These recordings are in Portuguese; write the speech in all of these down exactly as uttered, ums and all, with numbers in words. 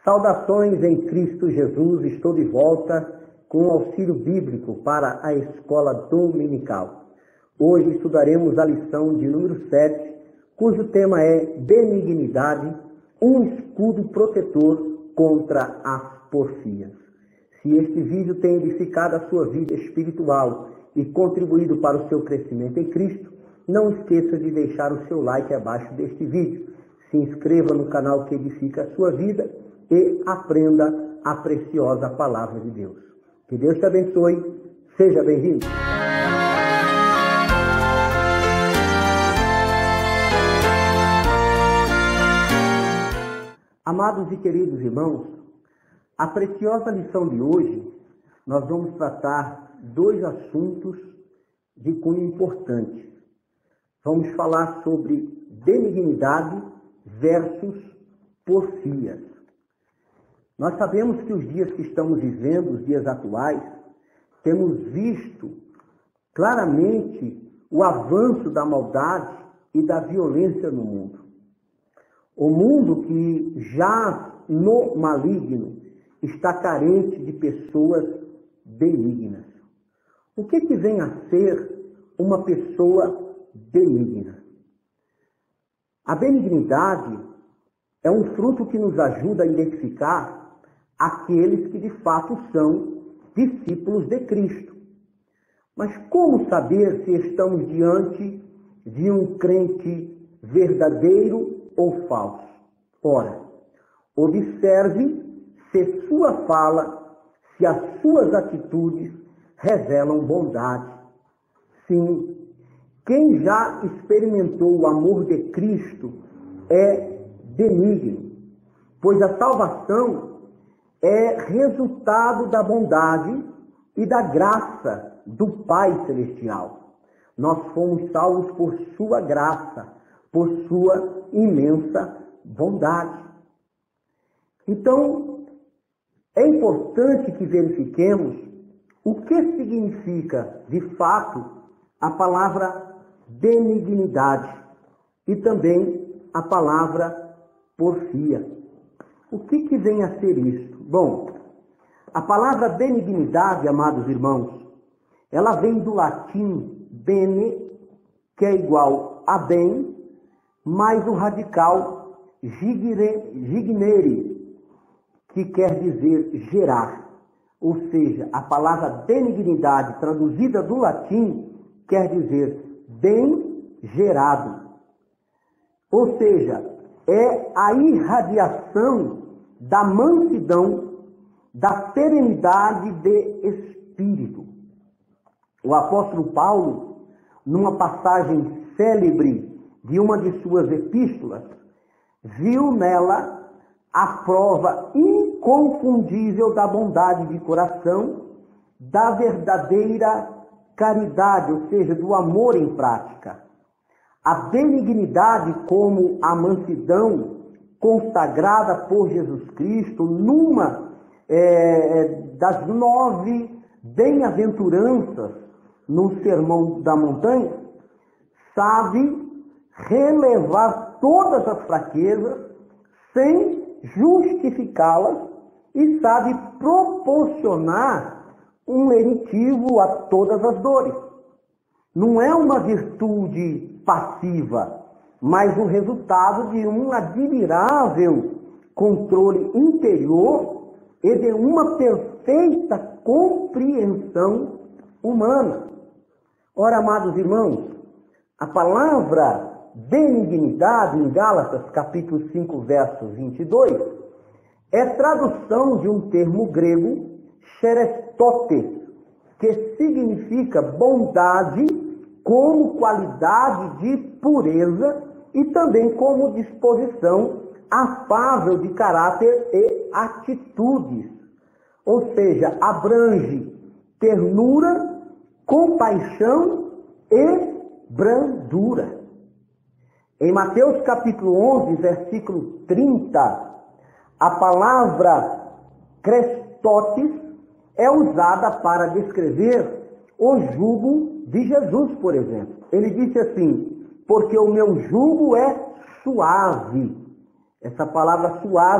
Saudações em Cristo Jesus, estou de volta com o auxílio bíblico para a escola dominical. Hoje estudaremos a lição de número sete, cujo tema é benignidade, um escudo protetor contra as porfias. Se este vídeo tem edificado a sua vida espiritual e contribuído para o seu crescimento em Cristo, não esqueça de deixar o seu like abaixo deste vídeo. Se inscreva no canal que edifica a sua vida e aprenda a preciosa palavra de Deus. Que Deus te abençoe. Seja bem-vindo. Amados e queridos irmãos, a preciosa lição de hoje, nós vamos tratar dois assuntos de cunho importante. Vamos falar sobre benignidade versus porfias. Nós sabemos que os dias que estamos vivendo, os dias atuais, temos visto claramente o avanço da maldade e da violência no mundo. O mundo que jaz no maligno está carente de pessoas benignas. O que que vem a ser uma pessoa benigna? A benignidade é um fruto que nos ajuda a identificar aqueles que de fato são discípulos de Cristo. Mas como saber se estamos diante de um crente verdadeiro ou falso? Ora, observe se sua fala, se as suas atitudes revelam bondade. Sim, quem já experimentou o amor de Cristo é benigno, pois a salvação é resultado da bondade e da graça do Pai Celestial. Nós fomos salvos por sua graça, por sua imensa bondade. Então, é importante que verifiquemos o que significa, de fato, a palavra benignidade e também a palavra porfia. O que que vem a ser isto? Bom, a palavra benignidade, amados irmãos, ela vem do latim bene, que é igual a bem, mais o radical gigere, gignere, que quer dizer gerar. Ou seja, a palavra benignidade, traduzida do latim, quer dizer bem gerado. Ou seja, é a irradiação da mansidão, da serenidade de espírito. O apóstolo Paulo, numa passagem célebre de uma de suas epístolas, viu nela a prova inconfundível da bondade de coração, da verdadeira caridade, ou seja, do amor em prática. A benignidade como a mansidão consagrada por Jesus Cristo numa é, das nove bem-aventuranças no Sermão da Montanha, sabe relevar todas as fraquezas sem justificá-las e sabe proporcionar um lenitivo a todas as dores. Não é uma virtude passiva, mas o resultado de um admirável controle interior e de uma perfeita compreensão humana. Ora, amados irmãos, a palavra benignidade em Gálatas, capítulo cinco, verso vinte e dois, é tradução de um termo grego, cherestotes, que significa bondade como qualidade de pureza e também como disposição afável de caráter e atitudes. Ou seja, abrange ternura, compaixão e brandura. Em Mateus capítulo onze, versículo trinta, a palavra crestotes é usada para descrever o jugo de Jesus, por exemplo. Ele disse assim: porque o meu jugo é suave. Essa palavra suave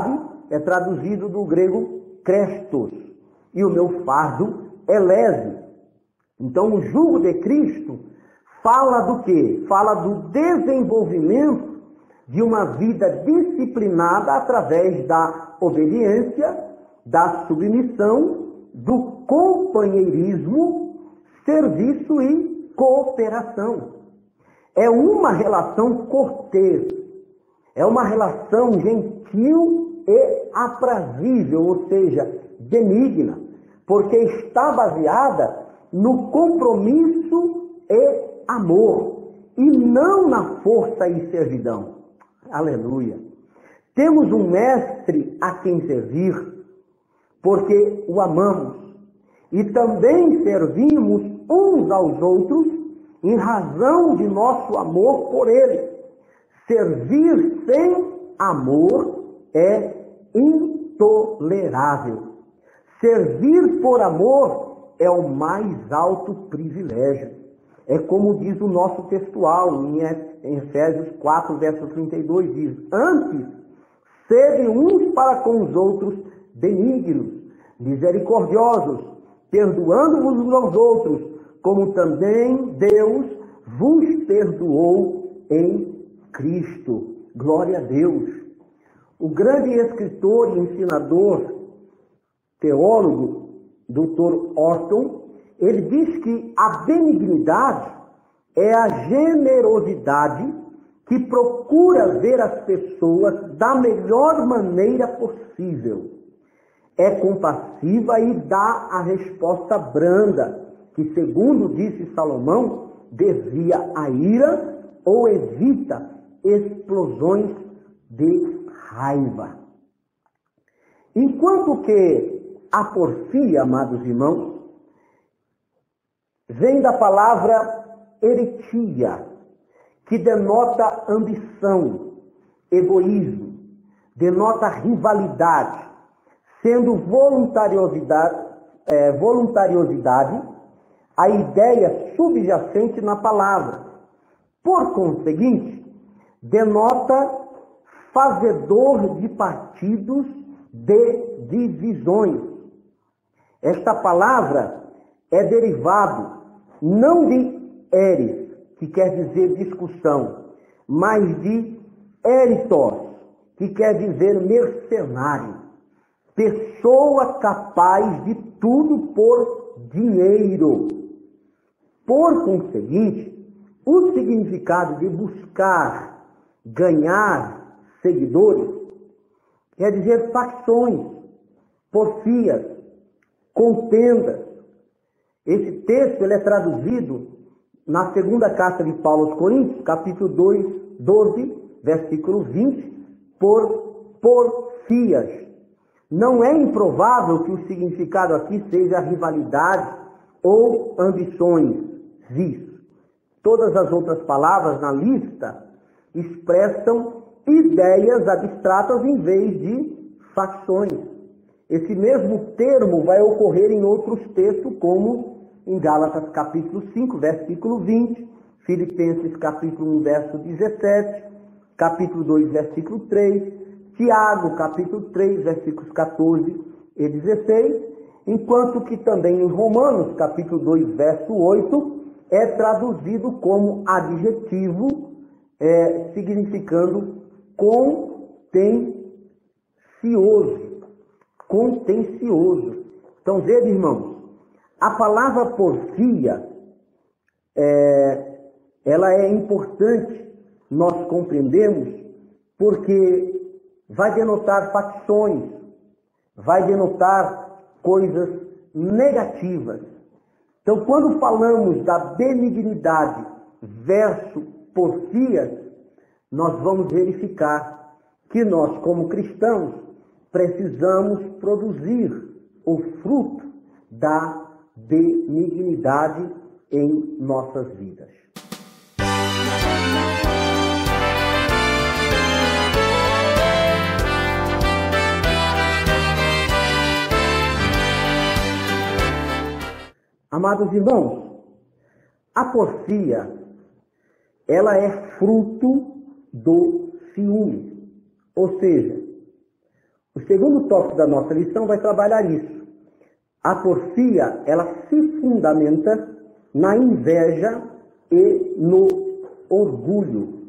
é traduzido do grego krestos, e o meu fardo é leve. Então, o jugo de Cristo fala do quê? Fala do desenvolvimento de uma vida disciplinada através da obediência, da submissão, do companheirismo, serviço e cooperação. É uma relação cortês, é uma relação gentil e aprazível, ou seja, benigna, porque está baseada no compromisso e amor, e não na força e servidão. Aleluia! Temos um mestre a quem servir, porque o amamos, e também servimos uns aos outros em razão de nosso amor por ele. Servir sem amor é intolerável. Servir por amor é o mais alto privilégio. É como diz o nosso textual em Efésios quatro, verso trinta e dois, diz: antes, sede uns para com os outros benignos, misericordiosos, perdoando-vos uns aos outros, como também Deus vos perdoou em Cristo. Glória a Deus. O grande escritor e ensinador, teólogo, doutor Orton, ele diz que a benignidade é a generosidade que procura ver as pessoas da melhor maneira possível. É compassiva e dá a resposta branda, que, segundo disse Salomão, desvia a ira ou evita explosões de raiva. Enquanto que a porfia, amados irmãos, vem da palavra heretia, que denota ambição, egoísmo, denota rivalidade, sendo voluntariosidade, é, voluntariosidade a ideia subjacente na palavra. Por conseguinte, denota fazedor de partidos de divisões. Esta palavra é derivado não de eres, que quer dizer discussão, mas de eritos, que quer dizer mercenário, pessoa capaz de tudo por dinheiro. Por conseguinte, o significado de buscar, ganhar seguidores, quer dizer facções, porfias, contendas. Esse texto ele é traduzido na segunda carta de Paulo aos Coríntios, capítulo dois, doze, versículo vinte, por porfias. Não é improvável que o significado aqui seja rivalidade ou ambições, vis. Todas as outras palavras na lista expressam ideias abstratas em vez de facções. Esse mesmo termo vai ocorrer em outros textos, como em Gálatas capítulo cinco, versículo vinte, Filipenses capítulo um, verso dezessete, capítulo dois, versículo três, Tiago capítulo três, versículos quatorze e dezesseis, enquanto que também em Romanos capítulo dois, verso oito, é traduzido como adjetivo, é, significando contencioso. Contencioso. Então, veja, irmãos, a palavra porfia, é, ela é importante nós compreendemos, porque vai denotar facções, vai denotar coisas negativas. Então, quando falamos da benignidade versus porfias, nós vamos verificar que nós, como cristãos, precisamos produzir o fruto da benignidade em nossas vidas. Amados irmãos, a porfia, ela é fruto do ciúme. Ou seja, O segundo tópico da nossa lição vai trabalhar isso. A porfia, ela se fundamenta na inveja e no orgulho.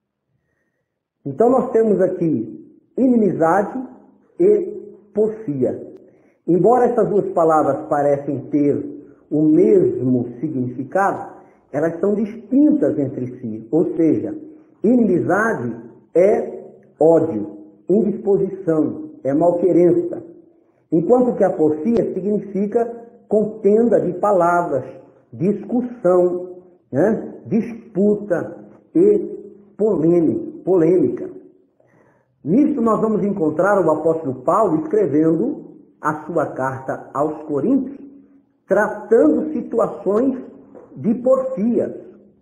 Então nós temos aqui inimizade e porfia. Embora essas duas palavras parecem ter o mesmo significado, elas são distintas entre si. Ou seja, inimizade é ódio, indisposição, é malquerença. Enquanto que a porfia significa contenda de palavras, discussão, né? disputa e polêmica. Nisso nós vamos encontrar o apóstolo Paulo escrevendo a sua carta aos Coríntios, tratando situações de porfias.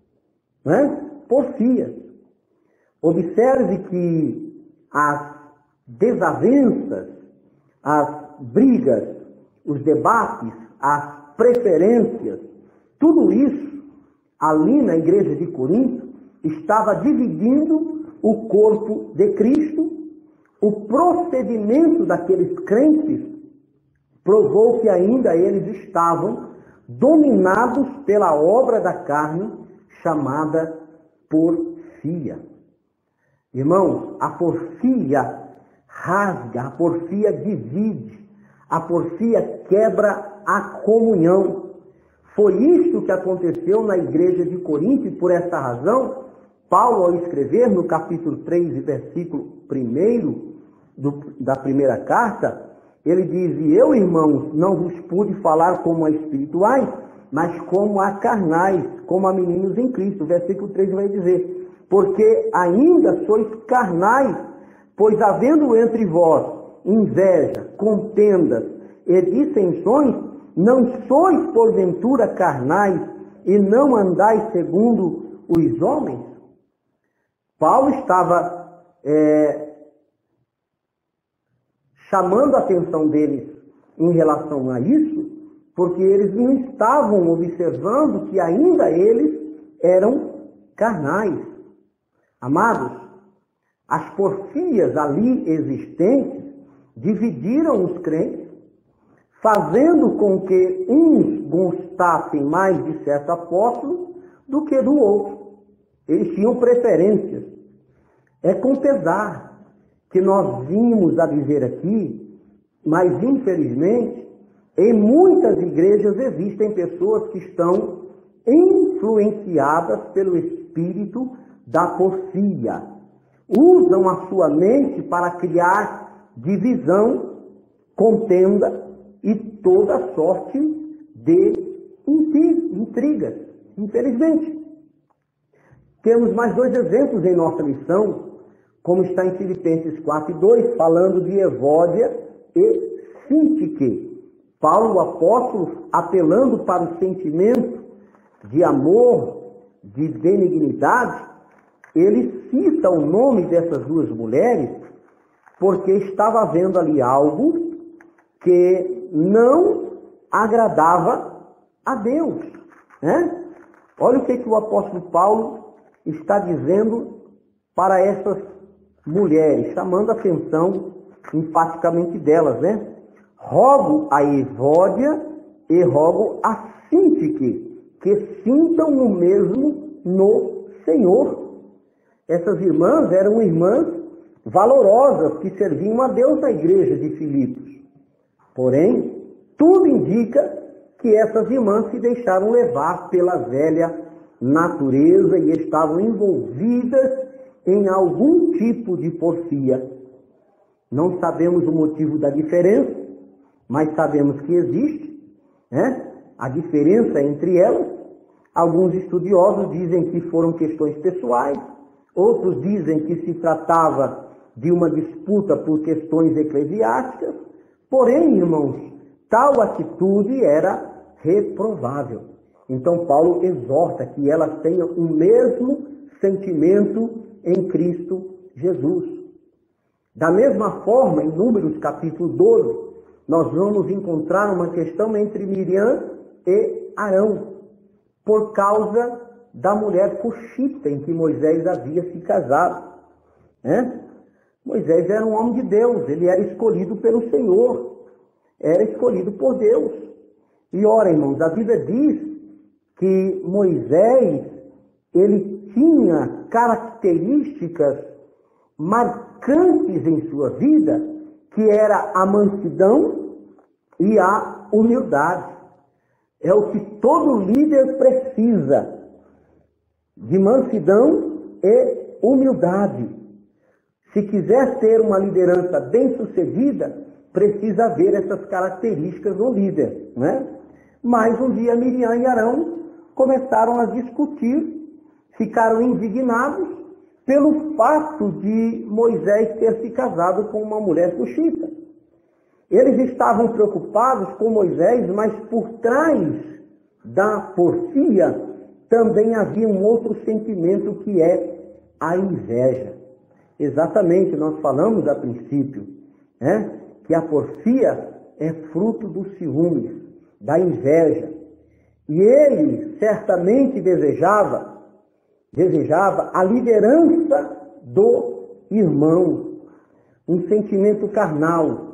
Né? Porfias. Observe que as desavenças, as brigas, os debates, as preferências, tudo isso, ali na igreja de Corinto, estava dividindo o corpo de Cristo. O procedimento daqueles crentes provou que ainda eles estavam dominados pela obra da carne chamada porfia. Irmãos, a porfia rasga, a porfia divide, a porfia quebra a comunhão. Foi isso que aconteceu na igreja de Corinto e por essa razão, Paulo, ao escrever no capítulo três, versículo um do, da primeira carta, ele diz: e eu, irmãos, não vos pude falar como a espirituais, mas como a carnais, como a meninos em Cristo. O versículo três vai dizer: porque ainda sois carnais, pois havendo entre vós inveja, contendas e dissensões, não sois porventura carnais e não andais segundo os homens? Paulo estava é, chamando a atenção deles em relação a isso, porque eles não estavam observando que ainda eles eram carnais. Amados, as porfias ali existentes dividiram os crentes, fazendo com que uns gostassem mais de certo apóstolo do que do outro. Eles tinham preferências. É com pesar que nós vimos a dizer aqui, mas infelizmente, em muitas igrejas existem pessoas que estão influenciadas pelo espírito da porfia. Usam a sua mente para criar divisão, contenda e toda sorte de intrigas, infelizmente. Temos mais dois exemplos em nossa lição, como está em Filipenses quatro e dois, falando de Evódia e Sintique. Paulo, o apóstolo, apelando para o sentimento de amor, de benignidade, ele cita o nome dessas duas mulheres, porque estava havendo ali algo que não agradava a Deus. Né? Olha o que, que o apóstolo Paulo está dizendo para essas mulheres, chamando a atenção enfaticamente delas, né? Rogo a Evódia e rogo a Sintique que sintam o mesmo no Senhor. Essas irmãs eram irmãs valorosas que serviam a Deus na igreja de Filipos. Porém, tudo indica que essas irmãs se deixaram levar pela velha natureza e estavam envolvidas em algum tipo de porfia. Não sabemos o motivo da diferença, mas sabemos que existe, né? A diferença entre elas. Alguns estudiosos dizem que foram questões pessoais, outros dizem que se tratava de uma disputa por questões eclesiásticas. Porém, irmãos, tal atitude era reprovável. Então Paulo exorta que elas tenham o mesmo sentimento em Cristo Jesus. Da mesma forma, em Números capítulo doze, nós vamos encontrar uma questão entre Miriam e Arão, por causa da mulher cuxita em que Moisés havia se casado. Né? Moisés era um homem de Deus, ele era escolhido pelo Senhor, era escolhido por Deus. E ora, irmãos, a Bíblia diz que Moisés, ele tinha características marcantes em sua vida, que era a mansidão e a humildade. É o que todo líder precisa, de mansidão e humildade. Se quiser ter uma liderança bem-sucedida, precisa haver essas características no líder, né? Mas um dia Miriam e Arão começaram a discutir, ficaram indignados pelo fato de Moisés ter se casado com uma mulher cuxita. Eles estavam preocupados com Moisés, mas por trás da porfia também havia um outro sentimento, que é a inveja. Exatamente, nós falamos a princípio, né, que a porfia é fruto do ciúme, da inveja. E ele certamente desejava, desejava a liderança do irmão, um sentimento carnal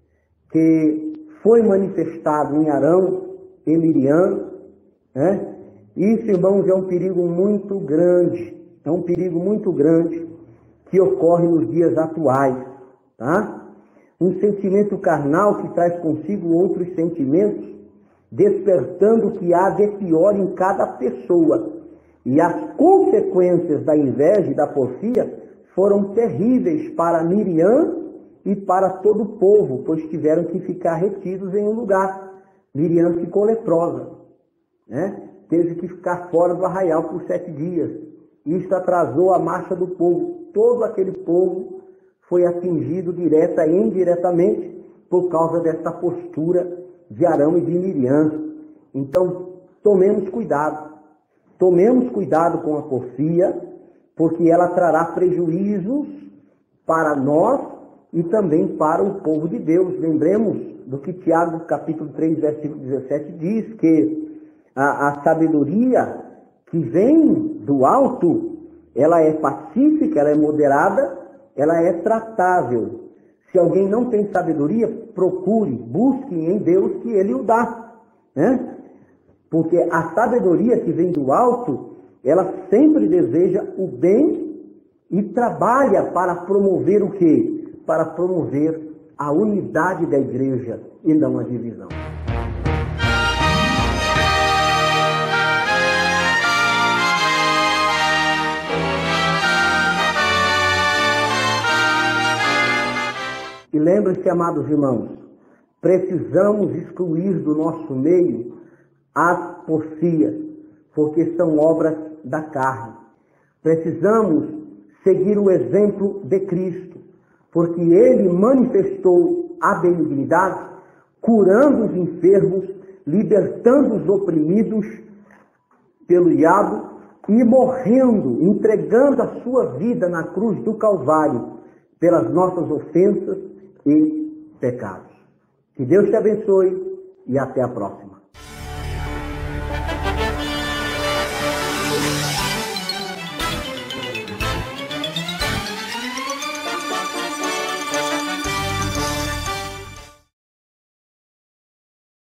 que foi manifestado em Arão e Miriam, né? Isso, irmãos, é um perigo muito grande, é um perigo muito grande que ocorre nos dias atuais, tá? Um sentimento carnal que traz consigo outros sentimentos, despertando o que há de pior em cada pessoa. E as consequências da inveja e da porfia foram terríveis para Miriam e para todo o povo, pois tiveram que ficar retidos em um lugar. Miriam ficou leprosa, né? Teve que ficar fora do arraial por sete dias. Isto atrasou a marcha do povo. Todo aquele povo foi atingido direta e indiretamente por causa dessa postura de Arão e de Miriam. Então, tomemos cuidado. Tomemos cuidado com a porfia, porque ela trará prejuízos para nós e também para o povo de Deus. Lembremos do que Tiago, capítulo três, versículo dezessete, diz, que a, a sabedoria que vem do alto, ela é pacífica, ela é moderada, ela é tratável. Se alguém não tem sabedoria, procure, busque em Deus que Ele o dá, né? Porque a sabedoria que vem do alto, ela sempre deseja o bem e trabalha para promover o quê? Para promover a unidade da igreja e não a divisão. E lembre-se, amados irmãos, precisamos excluir do nosso meio as porfias, porque são obras da carne. Precisamos seguir o exemplo de Cristo, porque Ele manifestou a benignidade, curando os enfermos, libertando os oprimidos pelo diabo e morrendo, entregando a sua vida na cruz do Calvário pelas nossas ofensas e pecados. Que Deus te abençoe e até a próxima.